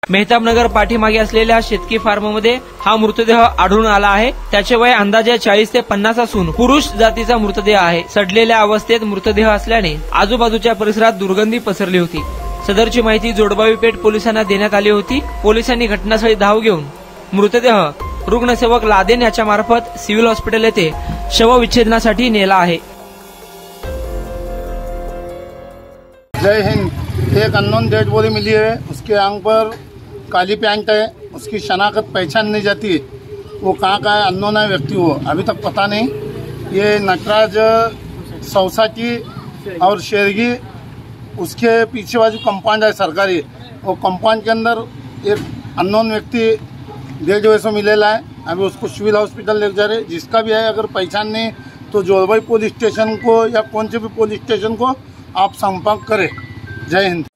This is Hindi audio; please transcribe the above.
मेहताबनगर पाठीमागे असलेल्या शेतकी फार्ममध्ये हा मृतदेह आढळून आला आहे। त्याचे वय अंदाजे 40 ते 50 असून पुरुष जातीचा मृतदेह आहे। सडलेल्या अवस्थेत मृतदेह असल्याने आजूबाजूच्या परिसरात दुर्गंधी पसरली होती। सदरची माहिती जोडबावी पेठ पोलिसांना देण्यात आली होती। पोलिसांनी घटनास्थळी धाव घेऊन मृतदेह रुग्णसेवक लादेन याच्या मार्फत सिव्हिल हॉस्पिटल येथे शवविच्छेदनासाठी नेला आहे। जय हिंद। एक अननोन डेड बॉडी मिली है, उसके आंग पर काली पैंट है, उसकी शनाख्त पहचान नहीं जाती, वो कहाँ का है, अननोन है व्यक्ति, वो अभी तक पता नहीं। ये नटराज सौसाटी और शेरगी, उसके पीछे बाजू कंपाउंड है सरकारी, वो कंपाउंड के अंदर एक अननोन व्यक्ति डेड वैसे मिलेला है। अभी उसको सिविल हॉस्पिटल ले जा रहे। जिसका भी है, अगर पहचान नहीं तो जोरबाई पुलिस स्टेशन को या कौन से भी पुलिस स्टेशन को आप संपर्क करें। जय हिंद।